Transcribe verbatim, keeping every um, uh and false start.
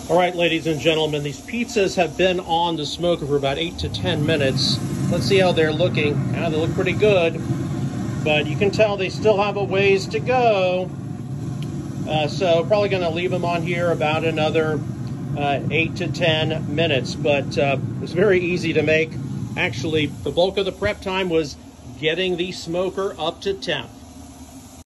All right, ladies and gentlemen, these pizzas have been on the smoker for about eight to ten minutes. Let's see how they're looking. Yeah, they look pretty good, but you can tell they still have a ways to go. Uh, so probably going to leave them on here about another uh, eight to ten minutes, but uh, it was very easy to make. Actually, the bulk of the prep time was getting the smoker up to temp.